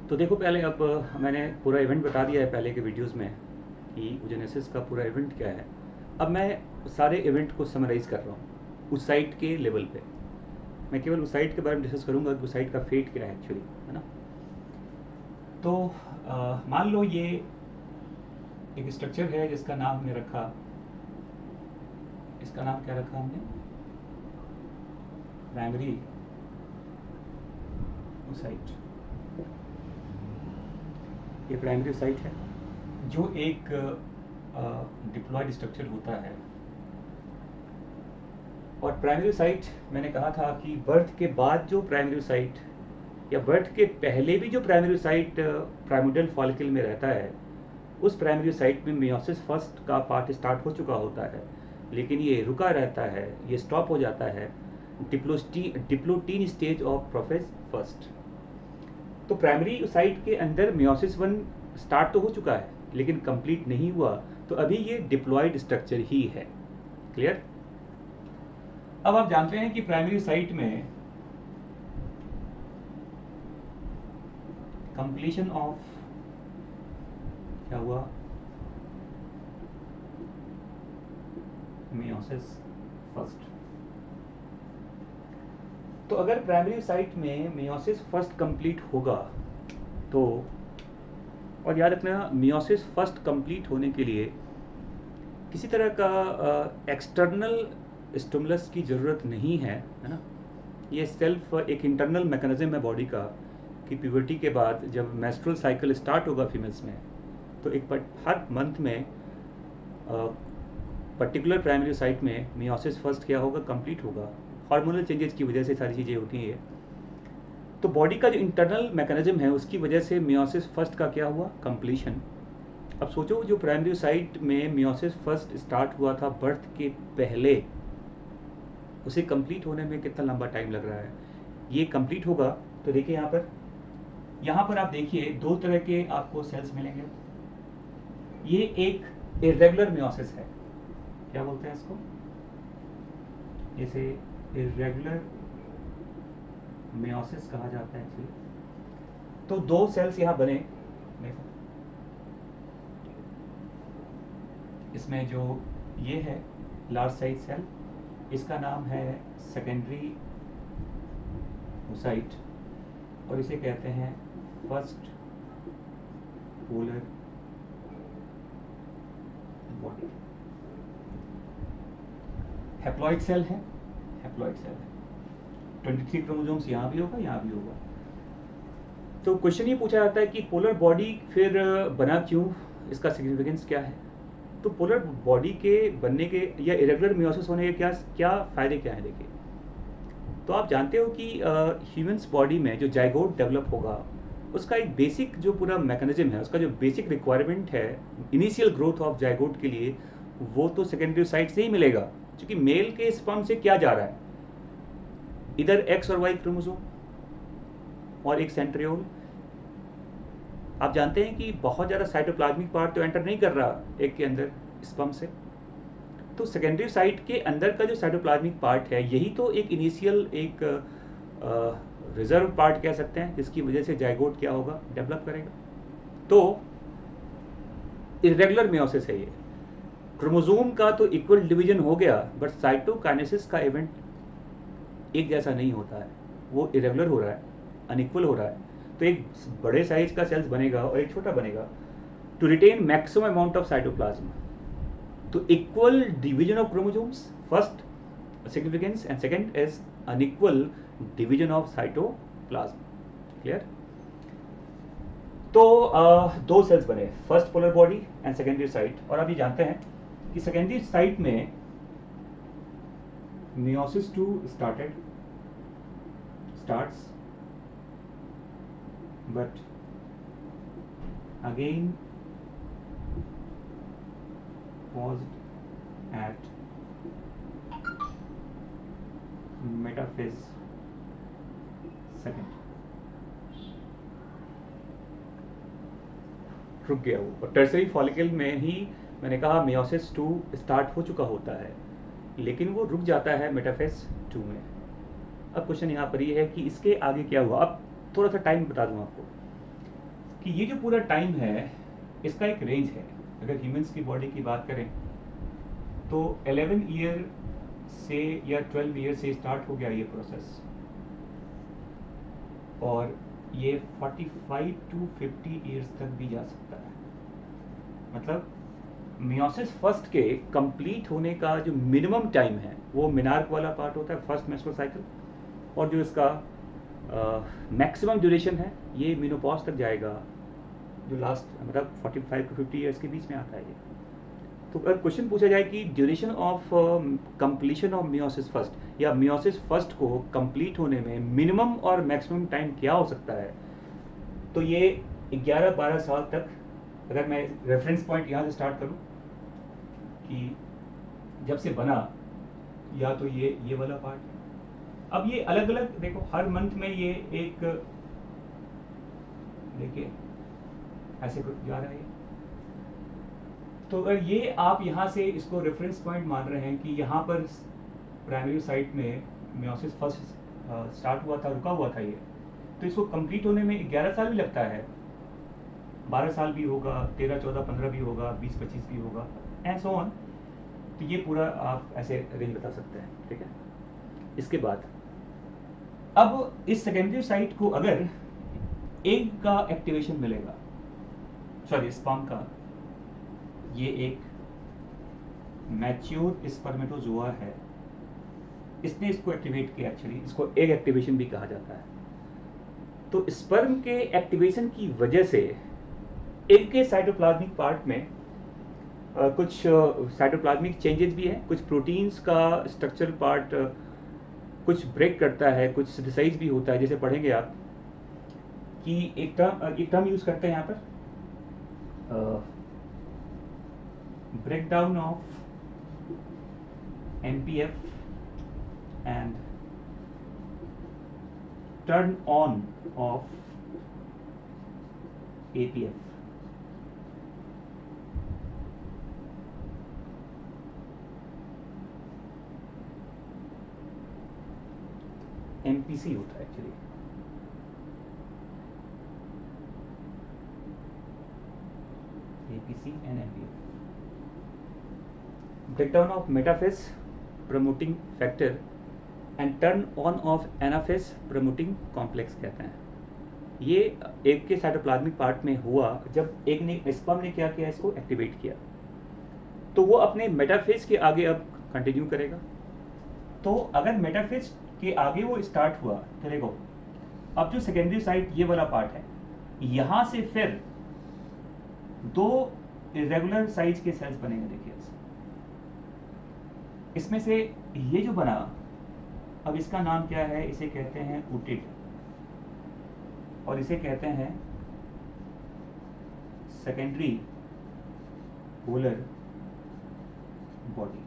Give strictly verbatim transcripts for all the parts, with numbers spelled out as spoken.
तो देखो, पहले अब मैंने पूरा इवेंट बता दिया है पहले के वीडियोस में कि ओजेनेसिस का पूरा इवेंट क्या है। अब मैं सारे इवेंट को समराइज़ कर रहा हूँ उस साइट के लेवल पे। मैं केवल उस साइट के बारे में डिस्कस करूँगा कि उस साइट का फेट क्या है एक्चुअली, है ना। तो अ, मान लो ये एक स्ट्रक्चर है जिसका नाम हमने रखा, इसका नाम क्या रखा हमने, प्राइमरी साइट। ये प्राइमरी साइट है जो एक डिप्लॉयड स्ट्रक्चर होता है। और प्राइमरी साइट मैंने कहा था कि बर्थ के बाद जो प्राइमरी साइट या बर्थ के पहले भी जो प्राइमरी साइट प्राइमोडियल फॉलिकल में रहता है, उस प्राइमरी साइट में मियोसिस फर्स्ट का पार्ट स्टार्ट हो चुका होता है, लेकिन ये रुका रहता है, ये स्टॉप हो जाता है diplotene diplotene stage of prophase first. तो प्राइमरी साइट के अंदर मियोसिस वन स्टार्ट तो हो चुका है लेकिन कंप्लीट नहीं हुआ, तो अभी ये डिप्लॉयड स्ट्रक्चर ही है। क्लियर। अब आप जानते हैं कि प्राइमरी साइट में कंप्लीशन ऑफ क्या हुआ, मियोसिस फर्स्ट। तो अगर प्राइमरी साइट में मियोसिस फर्स्ट कंप्लीट होगा तो, और याद रखना मियोसिस फर्स्ट कंप्लीट होने के लिए किसी तरह का एक्सटर्नल स्टिमुलस की ज़रूरत नहीं है, है ना। ये सेल्फ एक इंटरनल मैकेनिज्म है बॉडी का कि प्यूबर्टी के बाद जब मेंस्ट्रुअल साइकिल स्टार्ट होगा फीमेल्स में, तो एक हर मंथ में पर्टिकुलर प्राइमरी साइट में मियोसिस फर्स्ट क्या होगा, कंप्लीट होगा। हार्मोनल चेंजेस की वजह से सारी चीज़ें होती हैं। तो बॉडी का जो इंटरनल मैकेनिज्म है उसकी वजह से मियोसिस फर्स्ट का क्या हुआ, कंप्लीशन। अब सोचो, जो प्राइमरी साइट में मियोसिस फर्स्ट स्टार्ट हुआ था बर्थ के पहले, उसे कंप्लीट होने में कितना लंबा टाइम लग रहा है। ये कंप्लीट होगा तो देखिए यहाँ पर, यहाँ पर आप देखिए दो तरह के आपको सेल्स मिलेंगे। ये एक इरेगुलर मियोसिस है, क्या बोलते हैं इसको, इसे इरेगुलर मियोसिस कहा जाता है एक्चुअली। तो दो सेल्स यहाँ बने, इसमें जो ये है लार्ज साइज सेल, इसका नाम है सेकेंडरी ओसाइट और इसे कहते हैं first polar body. Haploid cell है, हैप्लॉइड सेल है, तेईस क्रोमोसोम्स यहाँ भी होगा, यहाँ भी होगा। तो क्वेश्चन ये पूछा जाता है कि पोलर बॉडी फिर बना क्यों, इसका सिग्निफिकेंस क्या है। तो पोलर बॉडी के बनने के या इरेगुलर मियोसिस होने के क्या क्या फायदे क्या हैं, देखिए। तो आप जानते हो कि ह्यूमंस बॉडी में जो जाइगोट डेवलप होगा उसका एक बेसिक जो पूरा मैकेनिज्म है, उसका जो बेसिक रिक्वायरमेंट है इनिशियल ग्रोथ ऑफ जाइगोट के लिए, वो तो सेकेंडरी साइट से ही मिलेगा। क्योंकि मेल के स्पर्म से क्या जा रहा है, इधर एक्स और वाई क्रोमोसोम और एक सेंट्रियोल। आप जानते हैं कि बहुत ज़्यादा साइटोप्लाज्मिक पार्ट तो एंटर नहीं कर रहा एक के अंदर स्पर्म से। तो सेकेंडरी साइट के अंदर का जो साइटोप्लाज्मिक पार्ट है, यही तो एक इनिशियल एक रिजर्व पार्ट कह सकते हैं, जिसकी वजह से जाइगोट क्या होगा, डेवलप करेगा। तो इरेगुलर मियोसिस है ये। क्रोमोसोम का तो इक्वल डिवीजन हो गया, बट साइटोकाइनेसिस का इवेंट एक जैसा नहीं होता है, वो इरेगुलर हो रहा है, अनइक्वल हो रहा है। तो एक बड़े साइज का सेल्स बनेगा और एक छोटा बनेगा to retain maximum amount of cytoplasm. तो equal division of chromosomes first significance and second is unequal division of cytoplasm. Clear. तो uh, दो सेल्स बने, first polar body and secondary site. और आप ये जानते हैं कि सेकेंडरी साइट में meiosis two started starts but again paused at metaphase second, रुक गया वो। और टर्सरी फॉलिकल में ही मैंने कहा मियोसिस टू स्टार्ट हो चुका होता है, लेकिन वो रुक जाता है मेटाफेज टू में। अब क्वेश्चन यहाँ पर ये है कि इसके आगे क्या हुआ। अब थोड़ा सा टाइम बता दूँ आपको। कि ये जो पूरा टाइम है इसका एक रेंज है। अगर ह्यूमंस की बॉडी की बात करें तो इलेवन ईयर से या ट्वेल्व ईयर से स्टार्ट हो गया ये प्रोसेस, और ये forty five to fifty years तक भी जा सकता है। मतलब मियोसिस फर्स्ट के कंप्लीट होने का जो मिनिमम टाइम है वो मिनार्क वाला पार्ट होता है, फर्स्ट मेंस्ट्रुअल साइकिल, और जो इसका मैक्सिमम ड्यूरेशन है ये मेनोपॉज तक जाएगा, जो लास्ट मतलब forty five to fifty years के बीच में आता है ये। तो अगर क्वेश्चन पूछा जाए कि duration of completion of meiosis first या मियोसिस फर्स्ट को कंप्लीट होने में मिनिमम और मैक्सिमम टाइम क्या हो सकता है, तो ये ग्यारह बारह साल तक। अगर मैं रेफरेंस पॉइंट यहाँ से स्टार्ट करूँ कि जब से बना, या तो ये ये वाला पार्ट है। अब ये अलग अलग देखो, हर मंथ में ये एक, देखिए ऐसे कुछ जा रहा है। तो अगर ये आप यहाँ से इसको रेफरेंस पॉइंट मान रहे हैं कि यहाँ पर प्राइमरी साइट में मियोसिस फर्स्ट स्टार्ट हुआ था, रुका हुआ था ये, तो इसको कंप्लीट होने में ग्यारह साल भी लगता है, बारह साल भी होगा, तेरह चौदह पंद्रह भी होगा, बीस पच्चीस भी होगा, एंड सो ऑन। तो ये पूरा आप ऐसे रेंज बता सकते हैं, ठीक है। इसके बाद अब इस सेकेंडरी साइट को अगर एग का एक्टिवेशन मिलेगा, सॉरी स्पर्म का, ये एक मैच्योर स्पर्मेटोजोआ है, इसने इसको एक्टिवेट किया, एक्चुअली इसको एग एक्टिवेशन भी कहा जाता है। तो स्पर्म के एक्टिवेशन की वजह से एग के साइटोप्लाज्मिक पार्ट में आ, कुछ साइटोप्लाज्मिक चेंजेस भी हैं, कुछ प्रोटीन्स का स्ट्रक्चरल पार्ट कुछ ब्रेक करता है, कुछ सिंथेसाइज भी होता है। जैसे पढ़ेंगे आप कि एक टर्म एक टर्म यूज करते हैं यहाँ पर, breakdown of M P F and turn on of A P F. M P C होता है actually, A P C and M P F. Breakdown of metaphase promoting factor and turn on of anaphase promoting complex कहते हैं। ये egg के cytoplasmic part में हुआ जब एक ने स्पर्म ने क्या किया, इसको एक्टिवेट किया, तो वो अपने मेटाफेज के आगे अब कंटिन्यू करेगा। तो अगर मेटाफेज के आगे वो स्टार्ट हुआ तो देखो, अब जो सेकेंडरी साइट ये वाला पार्ट है, यहां से फिर दो इरेगुलर साइज के सेल्स बनेंगे। देखिए इसमें से ये जो बना, अब इसका नाम क्या है, इसे कहते हैं ऊटिड, और इसे कहते हैं सेकेंडरी पोलर बॉडी।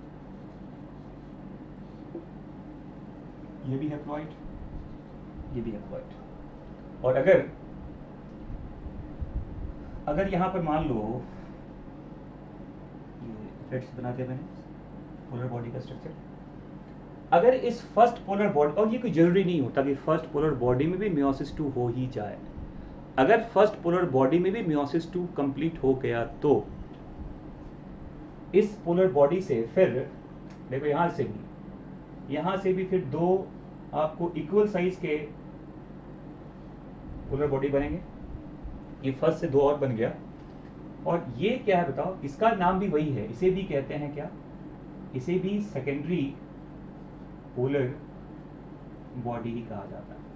ये भी हैप्लॉइड, ये भी हैप्लॉइड। और अगर अगर यहां पर मान लो, ये इफेक्ट्स बना दिया मैंने पोलर बॉडी का स्ट्रक्चर, अगर इस फर्स्ट पोलर बॉडी, और ये कोई जरूरी नहीं होता कि फर्स्ट पोलर बॉडी में भी मियोसिस टू हो ही जाए, अगर फर्स्ट पोलर बॉडी में भी मियोसिस टू कंप्लीट हो गया तो इस पोलर बॉडी से फिर देखो, यहां से भी यहां से भी फिर दो आपको इक्वल साइज के पोलर बॉडी बनेंगे। ये फर्स्ट से दो और बन गया, और ये क्या है बताओ, इसका नाम भी वही है, इसे भी कहते हैं क्या, इसे भी सेकेंडरी पोलर बॉडी ही कहा जाता है।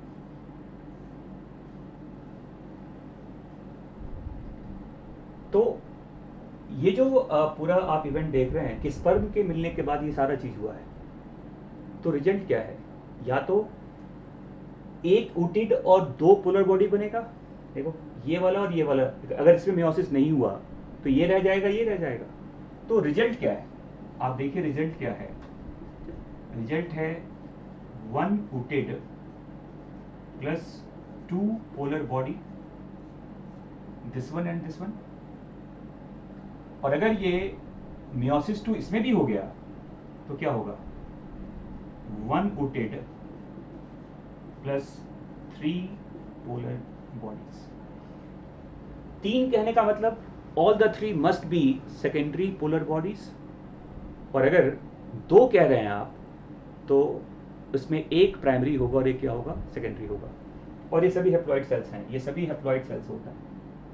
तो ये जो पूरा आप इवेंट देख रहे हैं कि स्पर्म के मिलने के बाद ये सारा चीज हुआ है, तो रिजल्ट क्या है, या तो एक ऊटिड और दो पोलर बॉडी बनेगा, देखो ये वाला और ये वाला, अगर इसमें मियोसिस नहीं हुआ तो ये रह जाएगा, ये रह जाएगा। तो रिजल्ट क्या है, आप देखिए रिजल्ट क्या है, रिजल्ट है one ootid plus two polar body, this one and this one. और अगर ये मियोसिस टू इसमें भी हो गया तो क्या होगा, one ootid plus three polar bodies. तीन कहने का मतलब all the three must be secondary polar bodies, और अगर दो कह रहे हैं आप तो उसमें एक प्राइमरी होगा और एक क्या होगा, सेकेंडरी होगा। और ये सभी हैप्लॉइड सेल्स हैं, ये सभी हैप्लॉइड सेल्स होता है।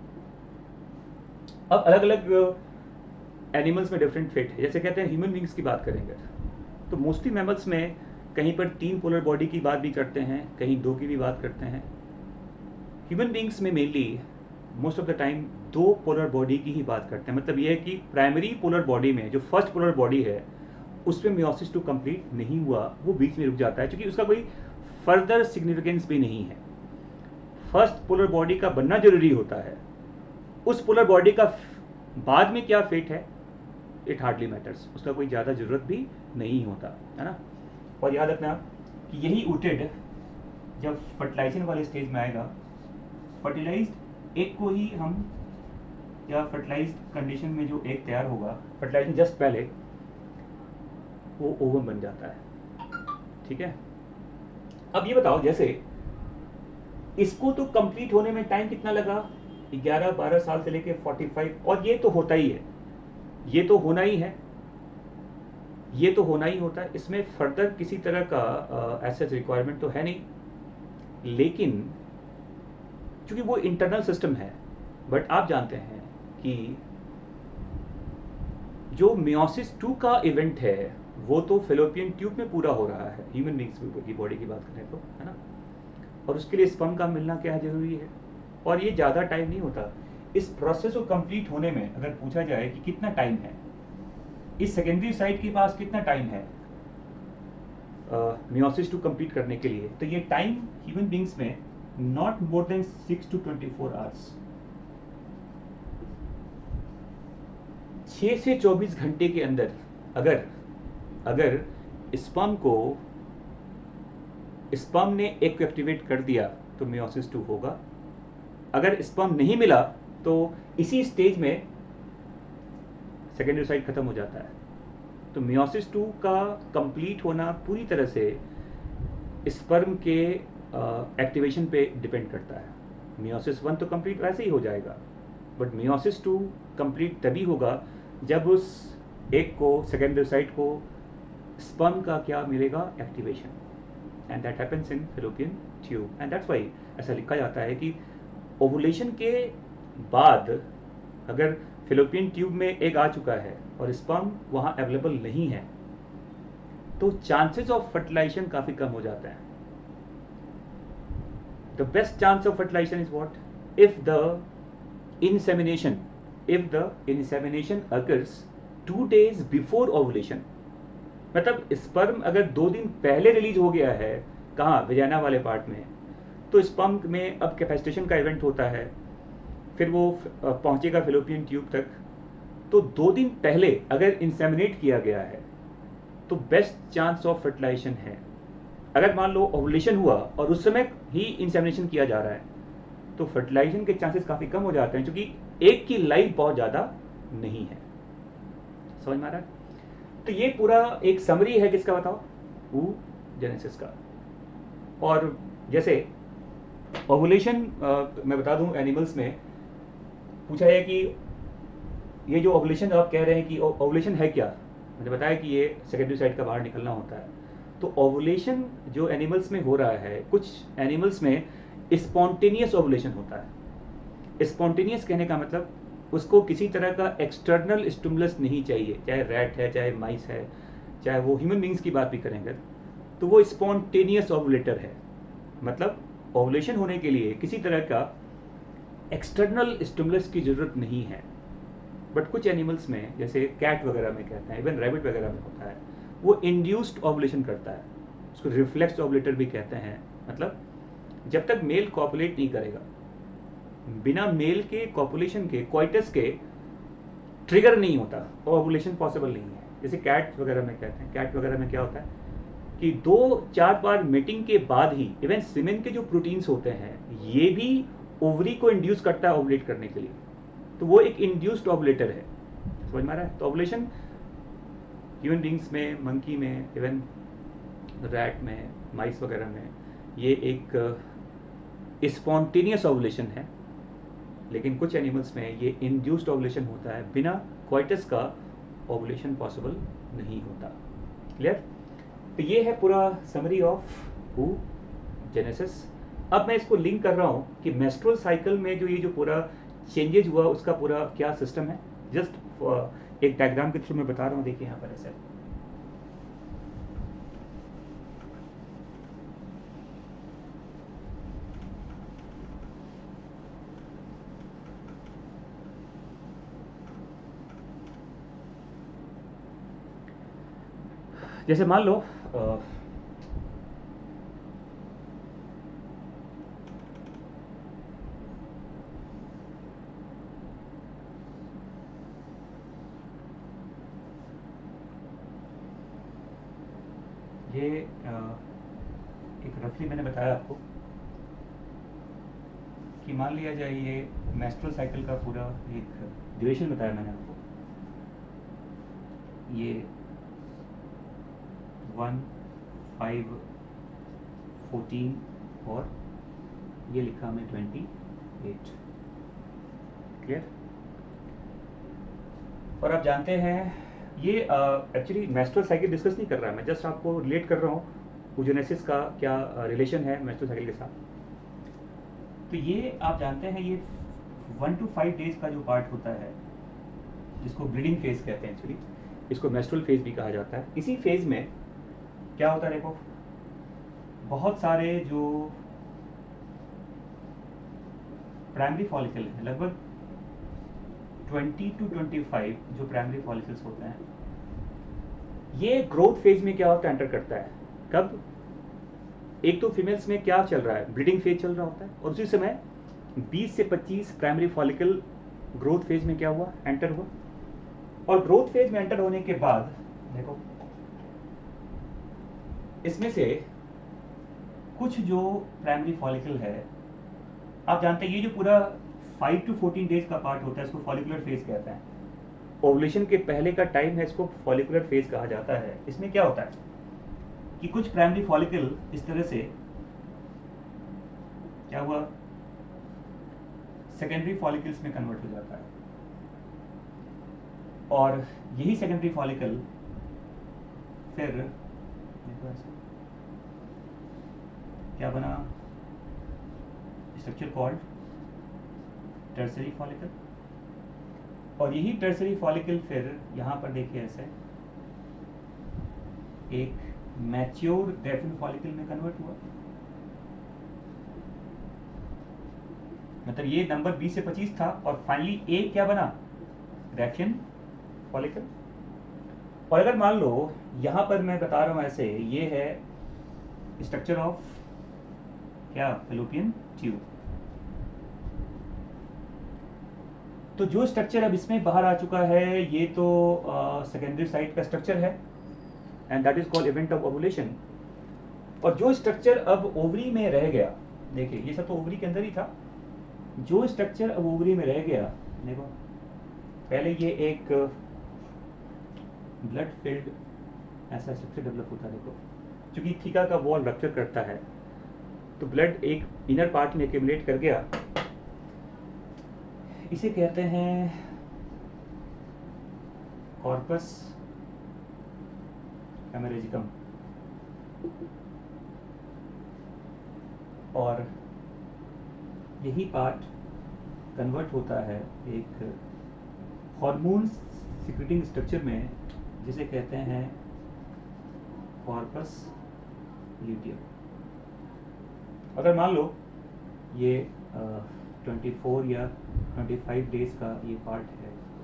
अब अलग अलग एनिमल्स में डिफरेंट फेट है। जैसे कहते हैं ह्यूमन बींग्स की बात करेंगे तो मोस्टली मैमल्स में कहीं पर तीन पोलर बॉडी की बात भी करते हैं, कहीं दो की भी बात करते हैं। ह्यूमन बींग्स में mainly most of the time दो पोलर बॉडी की ही बात करते हैं। मतलब ये है कि प्राइमरी पोलर बॉडी में जो फर्स्ट पोलर बॉडी है उसमें मियोसिस टू कंप्लीट नहीं हुआ, वो बीच में रुक जाता है, क्योंकि उसका कोई फर्दर सिग्निफिकेंस भी नहीं है। फर्स्ट पोलर बॉडी का बनना जरूरी होता है, उस पोलर बॉडी का बाद में क्या फेट है इट हार्डली मैटर्स, उसका कोई ज़्यादा जरूरत भी नहीं होता है ना। और याद रखना कि यही ऊटेड जब फर्टिलाइजेशन वाले स्टेज में आएगा, फर्टिलाइज्ड एग को ही हम, या फर्टिलाइज्ड कंडीशन में जो एग तैयार होगा फर्टिलाइजेशन जस्ट पहले, वो ओवम बन जाता है। ठीक है, अब ये बताओ जैसे इसको तो कंप्लीट होने में टाइम कितना लगा, ग्यारह बारह साल से लेके पैंतालीस, और ये तो होता ही है, ये तो होना ही है, ये तो होना ही होता है, इसमें फर्दर किसी तरह का एसेस रिक्वायरमेंट तो है नहीं। लेकिन क्योंकि वो इंटरनल सिस्टम है, बट आप जानते हैं कि जो मियोसिस टू का इवेंट है वो तो फेलोपियन ट्यूब में पूरा हो रहा है, ह्यूमन बींग्स की बॉडी की बात करें तो, है ना। और उसके लिए स्पर्म का मिलना क्या जरूरी है, और ये ज़्यादा टाइम नहीं होता। इस प्रोसेस को कंप्लीट होने में अगर पूछा जाए कि कितना टाइम है, इस सेकेंडरी साइट के पास कितना टाइम है मियोसिस टू कंप्लीट करने के लिए, तो ये टाइम ह्यूमन बींग्स में not more than six to twenty four hours, छः से चौबीस घंटे के अंदर अगर अगर स्पर्म को स्पर्म ने एक को एक्टिवेट कर दिया तो मियोसिस टू होगा। अगर स्पर्म नहीं मिला तो इसी स्टेज में सेकेंडरी साइट खत्म हो जाता है। तो मियोसिस टू का कंप्लीट होना पूरी तरह से स्पर्म के एक्टिवेशन पे डिपेंड करता है। मियोसिस वन तो कंप्लीट वैसे ही हो जाएगा, बट मियोसिस टू कंप्लीट तभी होगा जब उस एक को, सेकेंडरी साइट को स्पर्म का क्या मिलेगा, activation, and that happens in fallopian tube. And that's why ऐसा लिखा जाता है कि ओवुलेशन के बाद अगर फैलोपियन ट्यूब में एग आ चुका है और स्पर्म वहाँ अवेलेबल नहीं है तो चांसेस ऑफ फर्टिलाइजेशन काफ़ी कम हो जाता है। The best chance of fertilization is what, if the insemination if the insemination occurs two days before ovulation। मतलब स्पर्म अगर दो दिन पहले रिलीज हो गया है कहाँ, वेजाइना वाले पार्ट में, तो स्पर्म में अब कैपेसिटेशन का इवेंट होता है, फिर वो पहुंचेगा फैलोपियन ट्यूब तक। तो दो दिन पहले अगर इंसेमिनेट किया गया है तो बेस्ट चांस ऑफ फर्टिलाइजेशन है। अगर मान लो ओवुलेशन हुआ और उस समय ही इंसेमिनेशन किया जा रहा है तो फर्टिलाइजेशन के चांसेस काफ़ी कम हो जाते हैं, क्योंकि एक की लाइफ बहुत ज़्यादा नहीं है। समझ में आ रहा है? तो ये पूरा एक समरी है किसका, बताओ, oogenesis का। और जैसे ओवुलेशन मैं बता दूं, एनिमल्स में पूछा है कि ये जो ओवुलेशन आप कह रहे हैं कि ओवुलेशन है क्या, मैंने बताया कि ये सेकेंडरी साइट का बाहर निकलना होता है। तो ओवुलेशन जो एनिमल्स में हो रहा है, कुछ एनिमल्स में स्पॉन्टेनियस ओवुलेशन होता है। स्पॉन्टेनियस कहने का मतलब उसको किसी तरह का एक्सटर्नल स्टिमुलस नहीं चाहिए, चाहे रैट है, चाहे माइस है, चाहे वो ह्यूमन बींग्स की बात भी करेंगे तो वो स्पॉन्टेनियस ओवुलेटर है। मतलब ओवुलेशन होने के लिए किसी तरह का एक्सटर्नल स्टिमुलस की जरूरत नहीं है। बट कुछ एनिमल्स में, जैसे कैट वगैरह में कहते हैं, इवन रैबिट वगैरह में होता है, वो इंड्यूस्ड ओवुलेशन करता है, उसको रिफ्लेक्स ओवुलेटर भी कहते हैं। मतलब जब तक मेल कॉपुलेट नहीं करेगा, बिना मेल के कॉपुलेशन के, कोइटस के ट्रिगर नहीं होता, ओवुलेशन पॉसिबल नहीं है। जैसे कैट वगैरह में कहते हैं, कैट वगैरह में क्या होता है कि दो चार बार मीटिंग के बाद ही इवन सीमेन के जो प्रोटीन्स होते हैं ये भी ओवरी को इंड्यूस करता है ओवुलेट करने के लिए, तो वो एक इंड्यूस्ड ओवुलेटर है। समझ में आ रहा है? तो ओवुलेशन ह्यूमन बींग्स में, मंकी में, इवन रैट में, माइस वगैरह में ये एक स्पॉन्टेनियस ओवुलेशन है। लेकिन कुछ एनिमल्स में ये इंड्यूस्ड ओवुलेशन होता है, बिना कोइटस का ओवुलेशन पॉसिबल नहीं होता। क्लियर? तो ये है पूरा समरी ऑफ oogenesis। अब मैं इसको लिंक कर रहा हूँ कि मेस्ट्रुअल साइकिल में जो ये जो पूरा चेंजेज हुआ उसका पूरा क्या सिस्टम है, जस्ट एक डायग्राम के थ्रू मैं बता रहा हूँ। देखिए यहाँ पर ऐसे जैसे मान लो आ, ये आ, एक रफली मैंने बताया आपको कि मान लिया जाए ये मेस्ट्रुअल साइकिल का पूरा एक ड्यूरेशन बताया मैंने आपको, ये वन फाइव फोर्टीन और ये लिखा हमने ट्वेंटी एट। क्लियर? और आप जानते हैं ये एक्चुअली मेस्ट्रुअल साइकिल डिस्कस नहीं कर रहा है, मैं जस्ट आपको रिलेट कर रहा हूँ oogenesis का क्या रिलेशन है मेस्ट्रुअल साइकिल के साथ। तो ये आप जानते हैं ये वन टू फाइव डेज का जो पार्ट होता है जिसको ब्लीडिंग फेज कहते हैं, एक्चुअली इसको मेस्ट्रुअल फेज भी कहा जाता है। इसी फेज में क्या होता है, देखो बहुत सारे जो प्राइमरी फॉलिकल है, लगभग ट्वेंटी टू ट्वेंटी फाइव जो प्राइमरी फॉलिकल्स होते हैं, ये ग्रोथ फेज में क्या होता है, एंटर करता है। कब? एक तो फीमेल्स में क्या चल रहा है, ब्रीडिंग फेज चल रहा होता है, और उसी समय बीस से पच्चीस प्राइमरी फॉलिकल ग्रोथ फेज में क्या हुआ, एंटर हुआ। और ग्रोथ फेज में एंटर होने के बाद देखो इसमें से कुछ जो प्राइमरी फॉलिकल है, आप जानते हैं ये जो पूरा फाइव टू फोर्टीन डेज का पार्ट होता है इसको फॉलिकुलर फेज कहते हैं। ओवुलेशन के पहले का टाइम है, इसको फॉलिकुलर फेज कहा जाता है। इसमें क्या होता है कि कुछ प्राइमरी फॉलिकल इस तरह से क्या हुआ, सेकेंडरी फॉलिकल्स में कन्वर्ट हो जाता है, और यही सेकेंडरी फॉलिकल फिर देखो ऐसे क्या बना, स्ट्रक्चर कॉल्ड टर्सरी फॉलिकल। और यही टर्सरी फॉलिकल फिर यहां पर देखिए ऐसे एक मैच्योर ग्रेफिन फॉलिकल में कन्वर्ट हुआ। मतलब ये नंबर बीस से पच्चीस था और फाइनली ए क्या बना, ग्रेफिन फॉलिकल। और अगर मान लो यहां पर मैं बता रहा हूं ऐसे, ये है स्ट्रक्चर ऑफ क्या, फैलोपियन ट्यूब। तो जो स्ट्रक्चर अब इसमें बाहर आ चुका है ये तो सेकेंडरी uh, साइट का स्ट्रक्चर है, and that is called event of ovulation. और जो स्ट्रक्चर अब ओवरी में रह गया, देखिए ये सब तो ओवरी के अंदर ही था, जो स्ट्रक्चर अब ओवरी में रह गया, देखो पहले ये एक ब्लड फिल्ड ऐसा स्ट्रक्चर डेवलप होता है। देखो क्योंकि थीका का वॉल रप्चर करता है तो ब्लड एक इनर पार्ट में एक्यूमुलेट कर गया, इसे कहते हैं कॉर्पस हेमरेजिकम। और यही पार्ट कन्वर्ट होता है एक हार्मोन सिक्रेटिंग स्ट्रक्चर में जिसे कहते हैं कॉर्पस ल्यूटियम। अगर मान लो ये ट्वेंटी फोर या ट्वेंटी फाइव डेज का ये पार्ट है,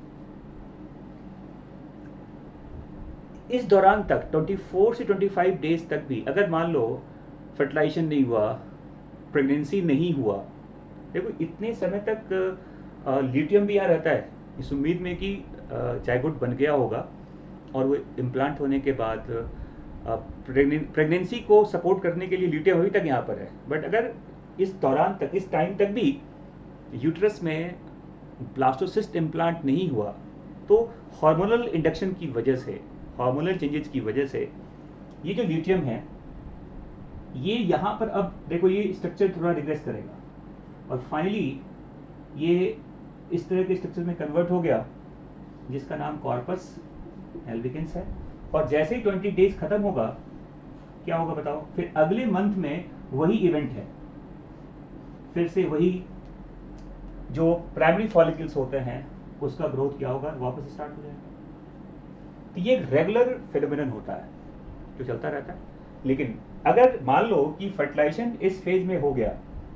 इस दौरान तक ट्वेंटी फोर से ट्वेंटी फाइव डेज तक भी अगर मान लो फर्टिलाइजेशन नहीं हुआ, प्रेगनेंसी नहीं हुआ, देखो इतने समय तक ल्यूटियम भी यहाँ रहता है इस उम्मीद में कि जायगोट बन गया होगा और वो इम्प्लांट होने के बाद प्रेगनेंसी को सपोर्ट करने के लिए ल्यूटियम अभी तक यहाँ पर है। बट अगर इस दौरान तक, इस टाइम तक भी यूट्रस में ब्लास्टोसिस्ट इम्प्लांट नहीं हुआ तो हार्मोनल इंडक्शन की वजह से, हार्मोनल चेंजेस की वजह से ये जो ल्यूटियम है ये यहाँ पर अब देखो ये स्ट्रक्चर थोड़ा रिग्रेस करेगा और फाइनली ये इस तरह के स्ट्रक्चर में कन्वर्ट हो गया जिसका नाम कॉर्पस एल्बिकेंस है, और जैसे ही ट्वेंटी डेज खत्म होगा क्या होगा बताओ, फिर अगले मंथ में वही इवेंट है, फिर से वही जो प्राइमरी फॉलिकल्स होते हैं उसका ग्रोथ क्या होगा, वापस स्टार्ट हो जाएगा। तो ये रेगुलर फिनोमिनन होता है जो चलता रहता है। लेकिन अगर मान लो कि फर्टिलाइजेशन इस फेज में हो गया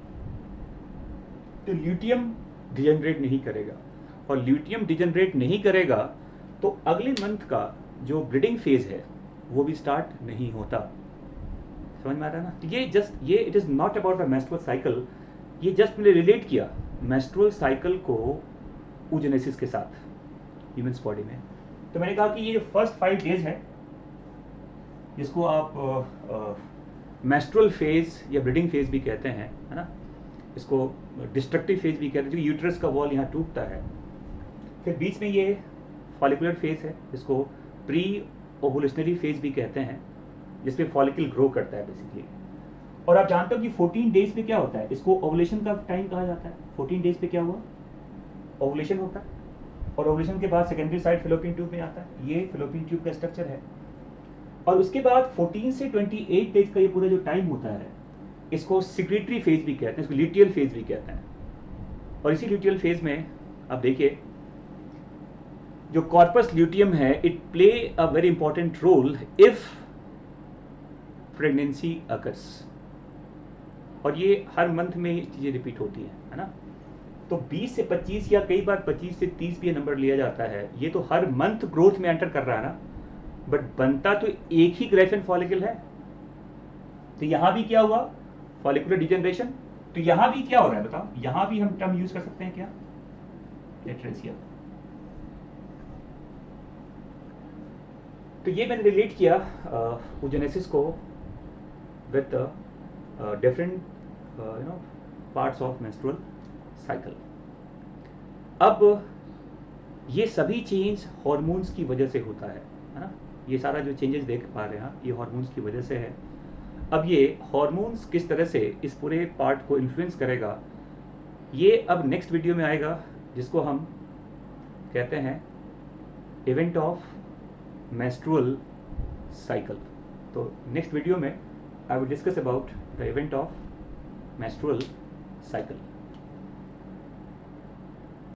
तो ल्यूटियम डिजेनरेट नहीं करेगा, और ल्यूटियम डिजेनरेट नहीं करेगा तो अगले मंथ का जो ब्रीडिंग फेज है वो भी स्टार्ट नहीं होता। समझ में आ रहा है ना? ये जस्ट ये it is not about the menstrual cycle, ये जस्ट मैंने रिलेट किया मेंस्ट्रुअल साइकिल को oogenesis के साथ ह्यूमन्स बॉडी में। तो मैंने कहा कि ये फर्स्ट फाइव डेज है जिसको आप मेंस्ट्रुअल फेज या ब्रीडिंग फेज भी कहते हैं, है ना, इसको डिस्ट्रक्टिव फेज भी कहते हैं, जो यूट्रस का वॉल यहाँ टूटता है। फिर बीच में ये फॉलिकुलर फेज है जिसको प्री ओवुलेशनरी फेज भी कहते हैं, जिसमें फॉलिकल ग्रो करता है बेसिकली। और आप जानते हो कि फोर्टीन डेज पे क्या होता है, इसको ओवुलेशन का टाइम कहा जाता है। फोर्टीन डेज पे क्या हुआ, ओवुलेशन होता है, और ओवुलेशन के बाद सेकेंडरी साइड फेलोपियन ट्यूब में आता है। ये फेलोपियन ट्यूब का स्ट्रक्चर है। और उसके बाद फोर्टीन से ट्वेंटी एट डेज का ये पूरा जो टाइम होता है इसको सिक्रेटरी फेज भी कहते हैं, इसको ल्यूटियल फेज भी कहते हैं। और इसी ल्यूटियल फेज में आप देखिए जो कॉर्पस ल्यूटियम है, it play a very important role if pregnancy occurs. और ये हर मंथ में ये चीजें रिपीट होती हैं, है ना। तो बीस से पच्चीस या कई बार पच्चीस से तीस भी ये नंबर लिया जाता है। ये तो हर मंथ ग्रोथ में एंटर कर रहा है ना, बट बनता तो एक ही ग्रेफिन फॉलिकल है। तो यहां भी क्या हुआ, फॉलिकुलर डिजेनरेशन। तो यहां भी क्या हो रहा है बताओ, यहां भी हम टर्म यूज कर सकते हैं क्या, एट्रेसिया। तो ये मैंने रिलेट किया oogenesis को with different you know parts of menstrual cycle. अब ये सभी चेंज हार्मोन्स की वजह से होता है, है ना। ये सारा जो चेंजेस देख पा रहे हैं आप, ये हार्मोन्स की वजह से है। अब ये हार्मोन्स किस तरह से इस पूरे पार्ट को इन्फ्लुएंस करेगा, ये अब नेक्स्ट वीडियो में आएगा, जिसको हम कहते हैं इवेंट ऑफ मेंस्ट्रुअल साइकिल। तो नेक्स्ट वीडियो में I will discuss about the event of menstrual cycle.